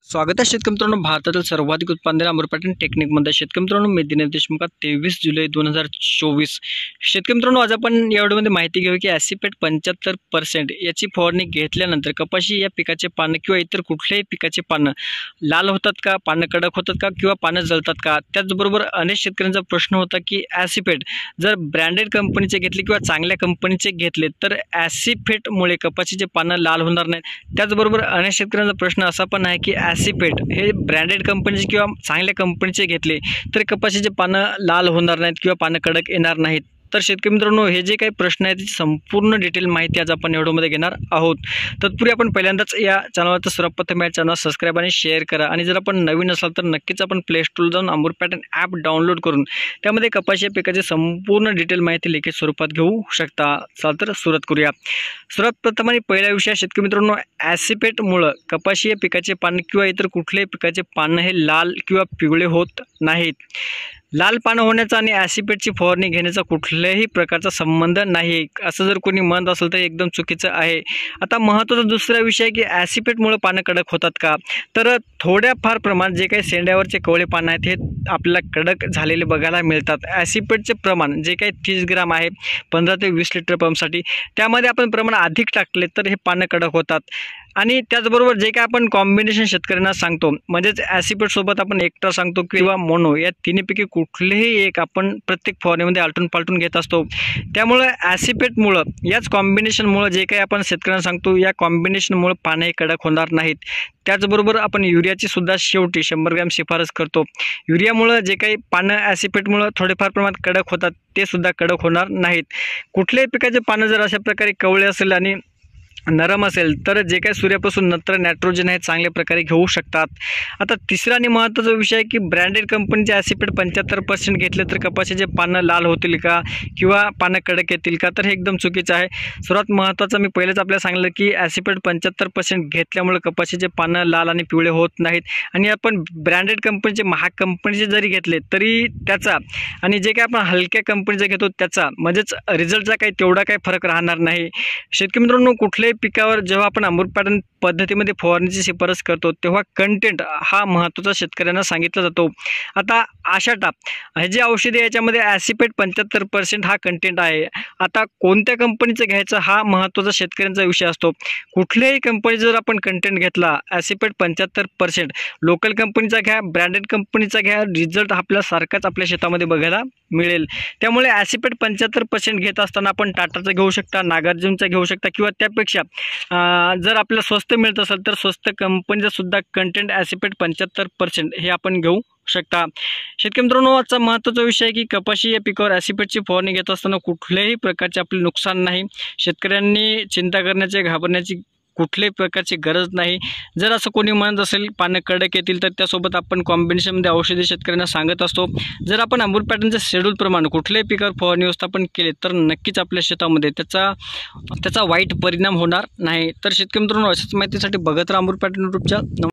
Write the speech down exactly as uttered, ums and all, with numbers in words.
स्वागत आहे शेतकरी मित्रांनो. भारतातील सर्वाधिक उत्पादन अमृत पॅटर्न टेक्निकमध्ये शेतकरी मित्रांनो मी दिनेश देशमुख. तेवीस जुलै दोन हजार चोवीस. शेतकरी मित्रांनो आज आपण या व्हिडिओमध्ये माहिती घेऊ की ॲसिपेट पंच्याहत्तर पर्सेंट याची फवारणी घेतल्यानंतर कपाशी या पिकाचे पानं किंवा इतर कुठल्याही पिकाचे पानं लाल होतात का, पानं कडक होतात का किंवा पानं जळतात का. त्याचबरोबर अनेक शेतकऱ्यांचा प्रश्न होता की ॲसिपेट जर ब्रँडेड कंपनीचे घेतले किंवा चांगल्या कंपनीचे घेतले तर ॲसिपेटमुळे कपाशीचे पानं लाल होणार नाहीत. त्याचबरोबर अनेक शेतकऱ्यांचा प्रश्न असा पण आहे की ॲसिपेट हे ब्रँडेड कंपनीचे किंवा चांगल्या कंपनीचे घेतले तर कपाशीचे पानं लाल होणार नाहीत किंवा पानं कडक येणार नाहीत. तर शेतकरी मित्रांनो हे जे काही प्रश्न आहेत त्याची संपूर्ण डिटेल माहिती आज आपण व्हिडिओमध्ये घेणार आहोत. तत्पूर्वी आपण पहिल्यांदाच या चॅनलवर सर्वप्रथम या चॅनल सबस्क्राईब आणि शेअर करा आणि जर आपण नवीन असाल तर नक्कीच आपण प्ले स्टोरला जाऊन अमृत पॅटर्न ॲप डाउनलोड करून त्यामध्ये कपाशी या पिकाची संपूर्ण डिटेल माहिती लिखित स्वरूपात घेऊ शकता. चाल तर सुरुवात करूया. सर्वात प्रथम आणि पहिला विषय शेतकरी मित्रांनो ॲसिपेटमुळे कपाशी या पिकाचे पानं किंवा इतर कुठल्याही पिकाचे पानं हे लाल किंवा पिवळे होत नाहीत. लाल पानं होण्याचा आणि ॲसिपेटची फवारणी घेण्याचा कुठल्याही प्रकारचा संबंध नाही असं जर कोणी म्हणत असेल तर एकदम चुकीचं आहे. आता महत्त्वाचा दुसरा विषय की ॲसिपेटमुळे पानं कडक होतात का, तर थोड्याफार प्रमाणात जे काही शेंड्यावरचे कवळे पानं आहेत हे आपल्याला कडक झालेले बघायला मिळतात. ॲसिपेटचे प्रमाण जे काही तीस ग्राम आहे पंधरा ते वीस लिटर पंपसाठी त्यामध्ये आपण प्रमाण अधिक टाकले तर हे पानं कडक होतात. आणि त्याचबरोबर जे काय आपण कॉम्बिनेशन शेतकऱ्यांना सांगतो म्हणजेच ॲसिपेटसोबत आपण एक्स्ट्रा सांगतो किंवा मोनो या तिन्हीपैकी कुठलेही एक आपण प्रत्येक फवारणीमध्ये आलटून पालटून घेत असतो. त्यामुळे ॲसिपेटमुळं याच कॉम्बिनेशनमुळं जे काही आपण शेतकऱ्यांना सांगतो या कॉम्बिनेशनमुळे पानं कडक होणार नाहीत. त्याचबरोबर आपण युरियाची सुद्धा शेवटी शंभर ग्रॅम शिफारस करतो. युरियामुळं जे काही पानं ॲसिपेटमुळं थोडेफार प्रमाणात कडक होतात ते सुद्धा कडक होणार नाहीत. कुठल्याही पिकाचे पानं जर अशा प्रकारे कवळे असेल आणि नरम असेल तर जे काही सूर्यापासून नत्र नायट्रोजन आहे चांगल्या प्रकारे घेऊ शकतात. आता तिसरा आणि महत्त्वाचा विषय आहे की ब्रँडेड कंपनीचे ॲसिपेट पंच्याहत्तर पर्सेंट घेतले तर कपाशीचे पानं लाल होतील का किंवा पानं कडक येतील का, तर हे एकदम चुकीचं आहे. सर्वात महत्त्वाचं मी पहिलेच आपल्याला सांगितलं की ॲसिपेट पंच्याहत्तर पर्सेंट घेतल्यामुळे कपाशीचे पानं लाल आणि पिवळे होत नाहीत. आणि आपण ब्रँडेड कंपनीचे महाग कंपनीचे जरी घेतले तरी त्याचा आणि जे काही आपण हलक्या कंपनीचे घेतो त्याचा म्हणजेच रिझल्टचा काही तेवढा काही फरक राहणार नाही. शेतकरी मित्रांनो कुठल्याही पिकावर जेव्हा आपण अमृत पॅटर्न पद्धतीमध्ये फवारणीची शिफारस करतो तेव्हा कंटेंट हा महत्त्वाचा शेतकऱ्यांना सांगितला जातो. आता आशाटा हे जे औषधे याच्यामध्ये ॲसिपेट पंच्याहत्तर पर्सेंट हा कंटेंट आहे. आता कोणत्या कंपनीचं घ्यायचं हा महत्त्वाचा शेतकऱ्यांचा विषय असतो. कुठल्याही कंपनीचा जर आपण कंटेंट घेतला ॲसिपेट पंच्याहत्तर पर्सेंट लोकल कंपनीचा घ्या, ब्रँडेड कंपनीचा घ्या, रिझल्ट आपल्या सारखाच आपल्या शेतामध्ये बघायला मिळेल. त्यामुळे ॲसिपेट पंच्याहत्तर पर्सेंट घेत असताना आपण टाटाचं घेऊ शकता, नागार्जुनचा घेऊ शकता किंवा त्यापेक्षा जर आपल्याला स्वस्त मिळत असेल तर स्वस्त कंपनीचा सुद्धा कंटेंट ॲसिपेट पंच्याहत्तर पर्सेंट हे आपण घेऊ शकता. शेतकरी मित्रांनो आजचा महत्त्वाचा विषय आहे की कपाशी या पिकावर ॲसिपेटची फवारणी घेत असताना कुठल्याही प्रकारचे आपले नुकसान नाही. शेतकऱ्यांनी चिंता करण्याची घाबरण्याची कुठल्याही प्रकारची गरज नाही. जर असं कोणी म्हणत असेल पानं कडक येतील तर त्यासोबत आपण कॉम्बिनेशनमध्ये औषधे शेतकऱ्यांना सांगत असतो. जर आपण अमृत पॅटर्नच्या शेड्यूलप्रमाणे कुठल्याही पिकावर फवारणी व्यवस्थापन केले तर नक्कीच आपल्या शेतामध्ये त्याचा त्याचा वाईट परिणाम होणार नाही. तर शेतकरी मित्रांनो अशाच माहितीसाठी बघत राहा अमृत पॅटर्न यूट्यूबच्या.